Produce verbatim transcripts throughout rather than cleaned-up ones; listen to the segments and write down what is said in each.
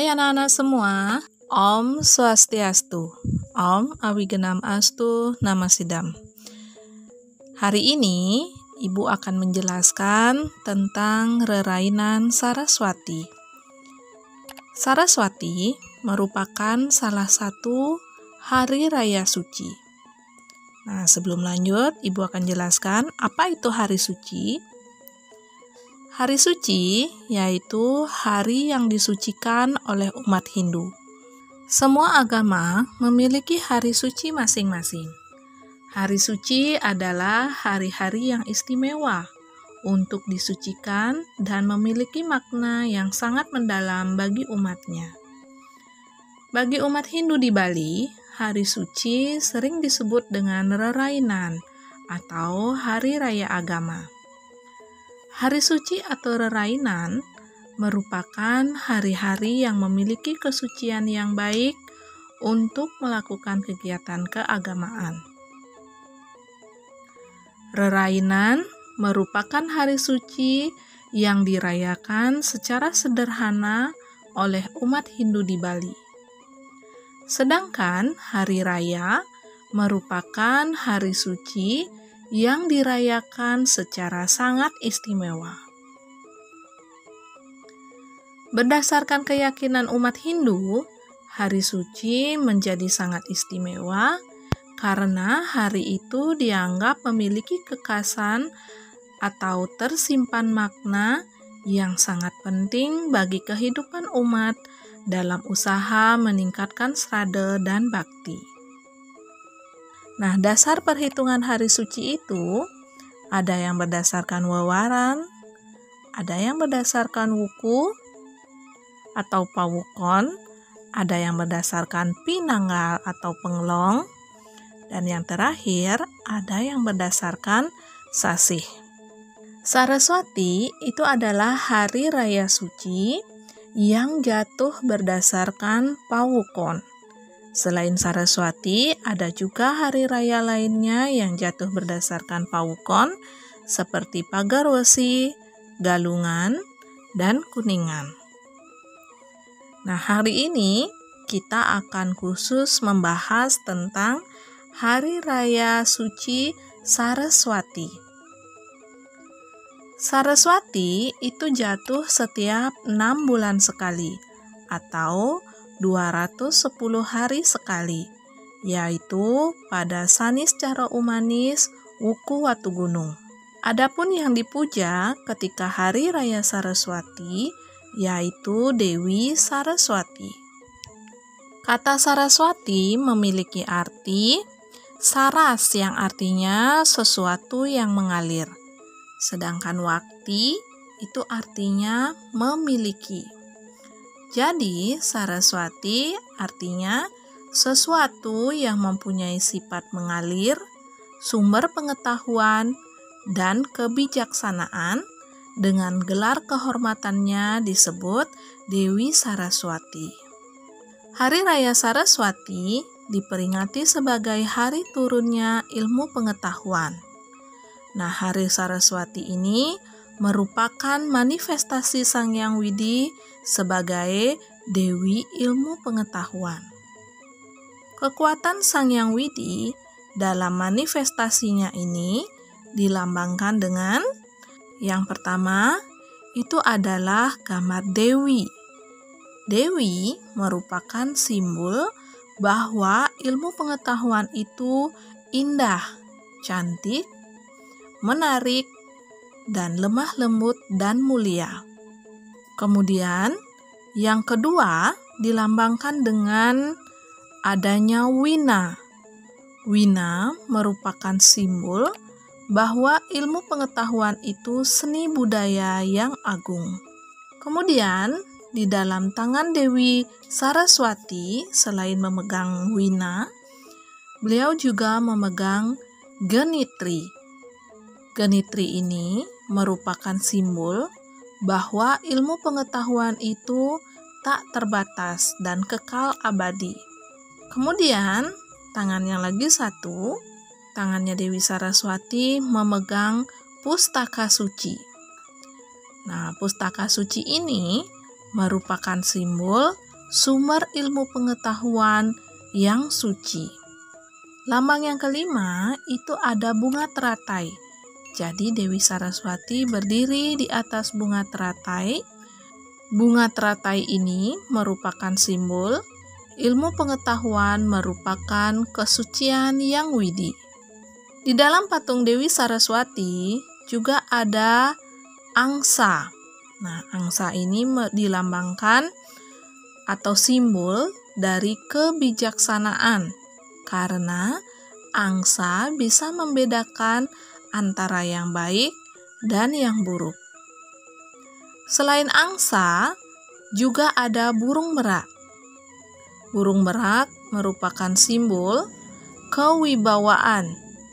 Hai anak-anak semua, Om Swastiastu, Om Awigenam Astu Namasidam. Hari ini, Ibu akan menjelaskan tentang Rerainan Saraswati. Saraswati merupakan salah satu hari raya suci. Nah, sebelum lanjut, Ibu akan jelaskan apa itu hari suci. Hari suci yaitu hari yang disucikan oleh umat Hindu. Semua agama memiliki hari suci masing-masing. Hari suci adalah hari-hari yang istimewa untuk disucikan dan memiliki makna yang sangat mendalam bagi umatnya. Bagi umat Hindu di Bali, hari suci sering disebut dengan Rerainan atau Hari Raya Agama. Hari suci atau Rerainan merupakan hari-hari yang memiliki kesucian yang baik untuk melakukan kegiatan keagamaan. Rerainan merupakan hari suci yang dirayakan secara sederhana oleh umat Hindu di Bali. Sedangkan hari raya merupakan hari suci yang dirayakan secara sangat istimewa. Berdasarkan keyakinan umat Hindu, hari suci menjadi sangat istimewa karena hari itu dianggap memiliki kekhasan atau tersimpan makna yang sangat penting bagi kehidupan umat dalam usaha meningkatkan srada dan bakti. Nah, dasar perhitungan hari suci itu ada yang berdasarkan wewaran, ada yang berdasarkan wuku atau pawukon, ada yang berdasarkan pinanggal atau penglong, dan yang terakhir ada yang berdasarkan sasih. Saraswati itu adalah hari raya suci yang jatuh berdasarkan pawukon. Selain Saraswati, ada juga hari raya lainnya yang jatuh berdasarkan pawukon seperti Pagarwesi, Galungan, dan Kuningan. Nah, hari ini kita akan khusus membahas tentang Hari Raya Suci Saraswati. Saraswati itu jatuh setiap enam bulan sekali atau dua ratus sepuluh hari sekali, yaitu pada Sanis Caro Umanis Wuku Watugunung. Adapun yang dipuja ketika Hari Raya Saraswati yaitu Dewi Saraswati. Kata Saraswati memiliki arti saras yang artinya sesuatu yang mengalir, sedangkan wakti itu artinya memiliki. Jadi, Saraswati artinya sesuatu yang mempunyai sifat mengalir, sumber pengetahuan, dan kebijaksanaan. Dengan gelar kehormatannya disebut Dewi Saraswati. Hari Raya Saraswati diperingati sebagai hari turunnya ilmu pengetahuan. Nah, Hari Saraswati ini merupakan manifestasi Sang Hyang Widi sebagai Dewi Ilmu Pengetahuan. Kekuatan Sang Hyang Widi dalam manifestasinya ini dilambangkan dengan yang pertama itu adalah gambar Dewi. Dewi merupakan simbol bahwa ilmu pengetahuan itu indah, cantik, menarik, dan lemah lembut dan mulia. Kemudian, yang kedua dilambangkan dengan adanya Wina. Wina merupakan simbol bahwa ilmu pengetahuan itu seni budaya yang agung. Kemudian, di dalam tangan Dewi Saraswati, selain memegang Wina, beliau juga memegang Genitri. Genitri ini merupakan simbol bahwa ilmu pengetahuan itu tak terbatas dan kekal abadi. Kemudian, tangan yang lagi satu, tangannya Dewi Saraswati memegang pustaka suci. Nah, pustaka suci ini merupakan simbol sumber ilmu pengetahuan yang suci. Lambang yang kelima itu ada bunga teratai. Jadi Dewi Saraswati berdiri di atas bunga teratai. Bunga teratai ini merupakan simbol ilmu pengetahuan, merupakan kesucian yang widi. Di dalam patung Dewi Saraswati juga ada angsa. Nah, angsa ini dilambangkan atau simbol dari kebijaksanaan, karena angsa bisa membedakan antara yang baik dan yang buruk. Selain angsa, juga ada burung merak. Burung merak merupakan simbol kewibawaan.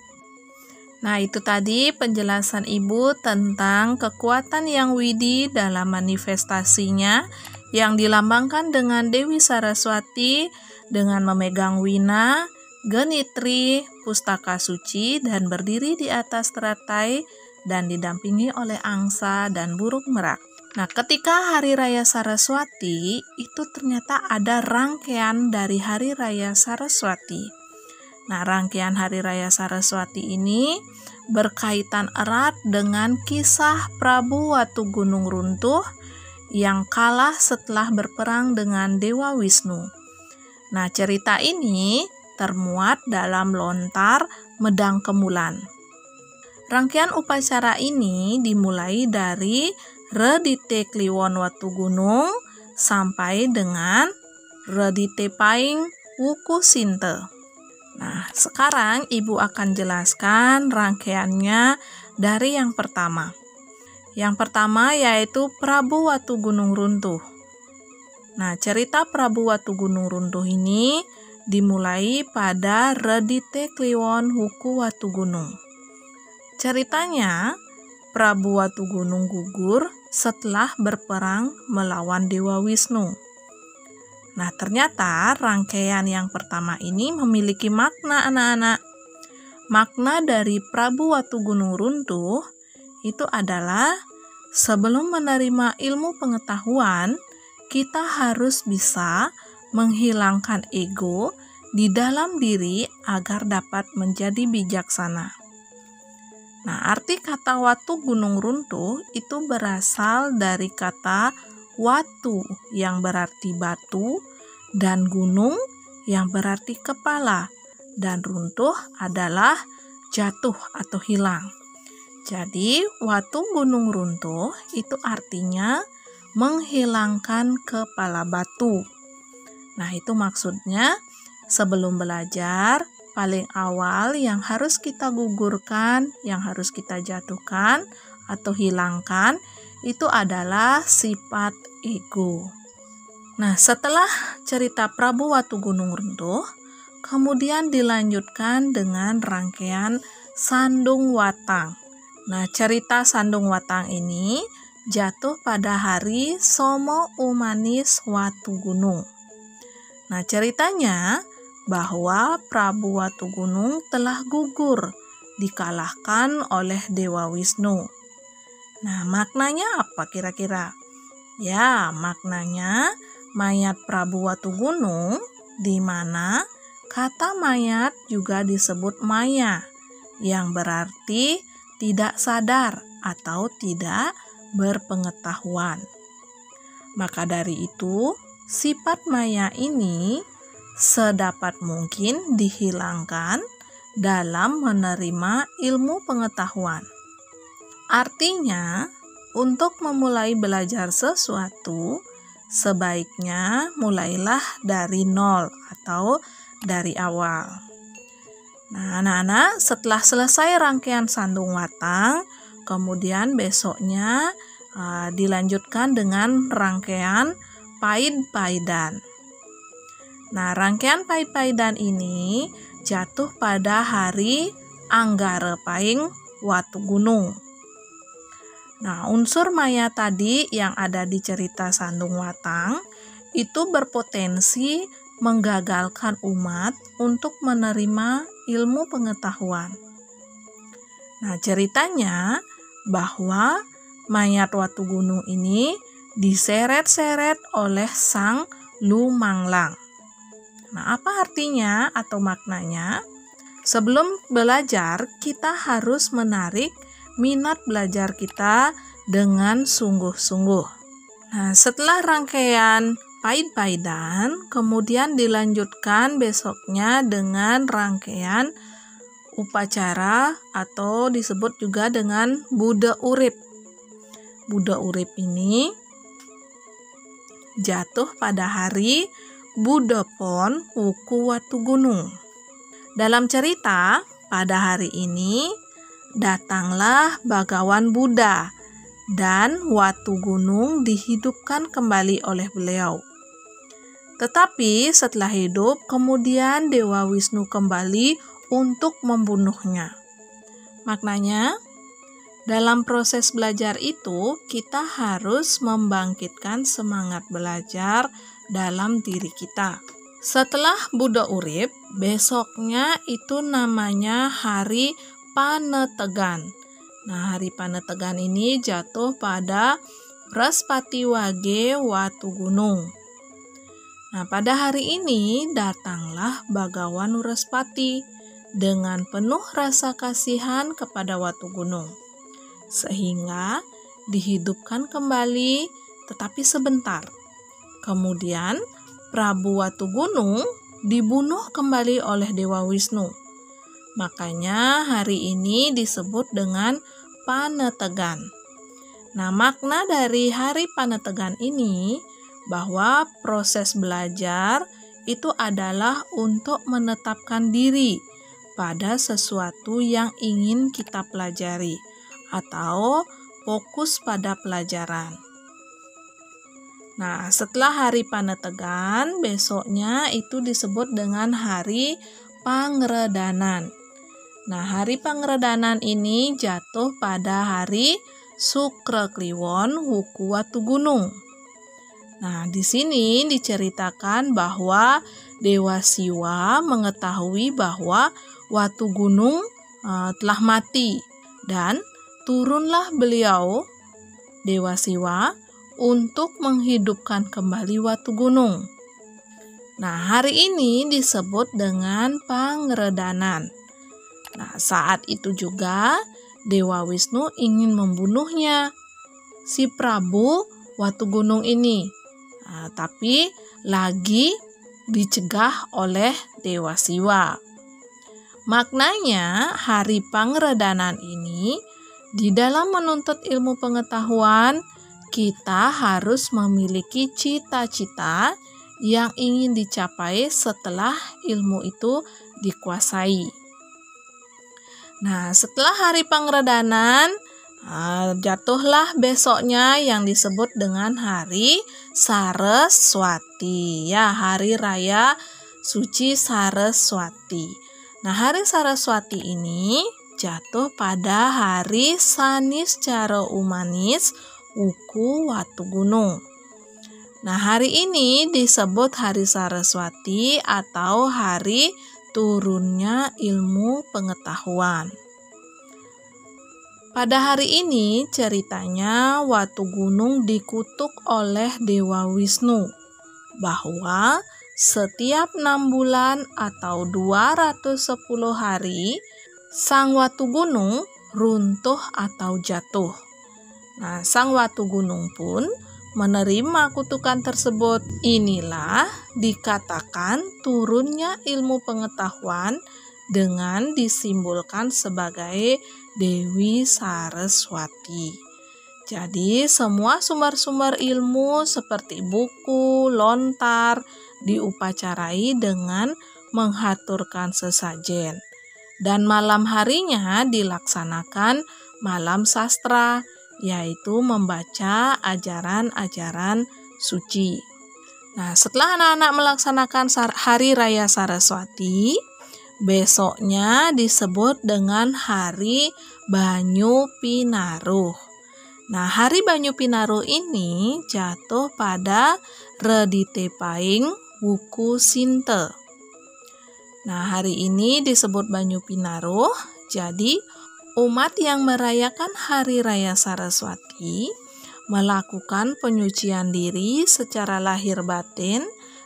Nah, itu tadi penjelasan Ibu tentang kekuatan yang widi dalam manifestasinya yang dilambangkan dengan Dewi Saraswati dengan memegang wina, genitri, pustaka suci, dan berdiri di atas teratai dan didampingi oleh angsa dan burung merak. Nah, ketika Hari Raya Saraswati, itu ternyata ada rangkaian dari Hari Raya Saraswati. Nah, rangkaian Hari Raya Saraswati ini berkaitan erat dengan kisah Prabu Watu Gunung Runtuh yang kalah setelah berperang dengan Dewa Wisnu. Nah, cerita ini termuat dalam lontar Medang Kemulan. Rangkaian upacara ini dimulai dari Redite Kliwon Watu Gunung sampai dengan Redite Paing Wuku Sinte. Nah, sekarang Ibu akan jelaskan rangkaiannya dari yang pertama. Yang pertama yaitu Prabu Watu Gunung Runtuh. Nah, cerita Prabu Watu Gunung Runtuh ini dimulai pada Redite Kliwon Wuku Watu Gunung. Ceritanya, Prabu Watu Gunung gugur setelah berperang melawan Dewa Wisnu. Nah, ternyata rangkaian yang pertama ini memiliki makna anak-anak. Makna dari Prabu Watu Gunung Runtuh itu adalah sebelum menerima ilmu pengetahuan, kita harus bisa menghilangkan ego di dalam diri agar dapat menjadi bijaksana. Nah, arti kata Watu Gunung Runtuh itu berasal dari kata watu yang berarti batu dan gunung yang berarti kepala, dan runtuh adalah jatuh atau hilang. Jadi Watu Gunung Runtuh itu artinya menghilangkan kepala batu. Nah, itu maksudnya sebelum belajar paling awal yang harus kita gugurkan, yang harus kita jatuhkan atau hilangkan itu adalah sifat ego. Nah, setelah cerita Prabu Watu Gunung Runtuh, kemudian dilanjutkan dengan rangkaian Sandung Watang. Nah, cerita Sandung Watang ini jatuh pada hari Somo Umanis Watu Gunung. Nah, ceritanya bahwa Prabu Watu Gunung telah gugur, dikalahkan oleh Dewa Wisnu. Nah, maknanya apa kira-kira? Ya, maknanya mayat Prabu Watu Gunung, di mana kata mayat juga disebut maya, yang berarti tidak sadar atau tidak berpengetahuan. Maka dari itu, sifat maya ini sedapat mungkin dihilangkan dalam menerima ilmu pengetahuan. Artinya, untuk memulai belajar sesuatu, sebaiknya mulailah dari nol atau dari awal. Nah, anak-anak, setelah selesai rangkaian Sandung Watang, kemudian besoknya uh, dilanjutkan dengan rangkaian Paid-Paidan. Nah, rangkaian Paid-Paidan ini jatuh pada hari Anggara Paing Watu Gunung. Nah, unsur maya tadi yang ada di cerita Sandung Watang itu berpotensi menggagalkan umat untuk menerima ilmu pengetahuan. Nah, ceritanya bahwa mayat Watu Gunung ini diseret-seret oleh sang lumanglang. Nah, apa artinya atau maknanya? Sebelum belajar, kita harus menarik minat belajar kita dengan sungguh-sungguh. Nah, setelah rangkaian pahit-pahitan, kemudian dilanjutkan besoknya dengan rangkaian upacara atau disebut juga dengan Buddha Urip. Buddha Urip ini jatuh pada hari Buddha Pon Wuku Watu Gunung. Dalam cerita, pada hari ini datanglah Bhagawan Buddha dan Watu Gunung dihidupkan kembali oleh beliau. Tetapi setelah hidup, kemudian Dewa Wisnu kembali untuk membunuhnya. Maknanya, dalam proses belajar itu, kita harus membangkitkan semangat belajar dalam diri kita. Setelah Buddha Urip, besoknya itu namanya Hari Panetegan. Nah, Hari Panetegan ini jatuh pada Wrespati Wage Watu Gunung. Nah, pada hari ini datanglah Bhagawan Wrespati dengan penuh rasa kasihan kepada Watu Gunung, sehingga dihidupkan kembali tetapi sebentar. Kemudian Prabu Watu Gunung dibunuh kembali oleh Dewa Wisnu. Makanya hari ini disebut dengan Panetegan. Nah, makna dari Hari Panetegan ini bahwa proses belajar itu adalah untuk menetapkan diri pada sesuatu yang ingin kita pelajari atau fokus pada pelajaran. Nah, setelah Hari Panetegan, besoknya itu disebut dengan Hari Pangredanan. Nah, Hari Pangredanan ini jatuh pada hari Sukra Kliwon Wuku Watu Gunung. Nah, di sini diceritakan bahwa Dewa Siwa mengetahui bahwa Watu Gunung uh, telah mati dan turunlah beliau, Dewa Siwa, untuk menghidupkan kembali Watu Gunung. Nah, hari ini disebut dengan Pangredanan. Nah, saat itu juga Dewa Wisnu ingin membunuhnya, si Prabu Watu Gunung ini. Nah, tapi lagi dicegah oleh Dewa Siwa. Maknanya, Hari Pangredanan ini di dalam menuntut ilmu pengetahuan, kita harus memiliki cita-cita yang ingin dicapai setelah ilmu itu dikuasai. Nah, setelah Hari Pangredanan, jatuhlah besoknya yang disebut dengan Hari Saraswati, ya, Hari Raya Suci Saraswati. Nah, Hari Saraswati ini jatuh pada hari Saniscara Umanis Wuku Watu Gunung. Nah, hari ini disebut Hari Saraswati atau hari turunnya ilmu pengetahuan. Pada hari ini ceritanya Watu Gunung dikutuk oleh Dewa Wisnu bahwa setiap enam bulan atau dua ratus sepuluh hari sang Watu Gunung runtuh atau jatuh. Nah, sang Watu Gunung pun menerima kutukan tersebut. Inilah dikatakan turunnya ilmu pengetahuan dengan disimbolkan sebagai Dewi Saraswati. Jadi semua sumber-sumber ilmu seperti buku, lontar diupacarai dengan menghaturkan sesajen. Dan malam harinya dilaksanakan malam sastra, yaitu membaca ajaran-ajaran suci. Nah, setelah anak-anak melaksanakan Hari Raya Saraswati, besoknya disebut dengan Hari Banyu Pinaruh. Nah, Hari Banyu Pinaruh ini jatuh pada Reditepaing Wuku Sinte. Nah, hari ini disebut Banyu Pinaruh. Jadi, umat yang merayakan Hari Raya Saraswati melakukan penyucian diri secara lahir batin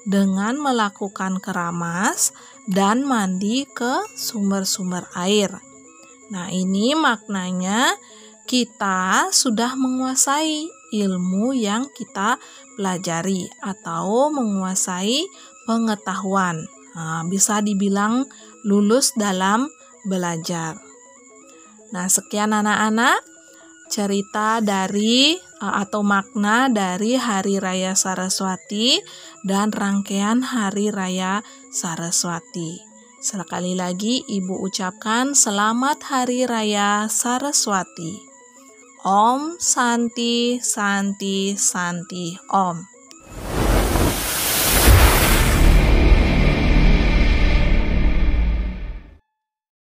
dengan melakukan keramas dan mandi ke sumber-sumber air. Nah, ini maknanya kita sudah menguasai ilmu yang kita pelajari atau menguasai pengetahuan. Nah, bisa dibilang lulus dalam belajar. Nah, sekian anak-anak cerita dari atau makna dari Hari Raya Saraswati dan rangkaian Hari Raya Saraswati. Sekali lagi Ibu ucapkan selamat Hari Raya Saraswati. Om Santi Santi Santi Om.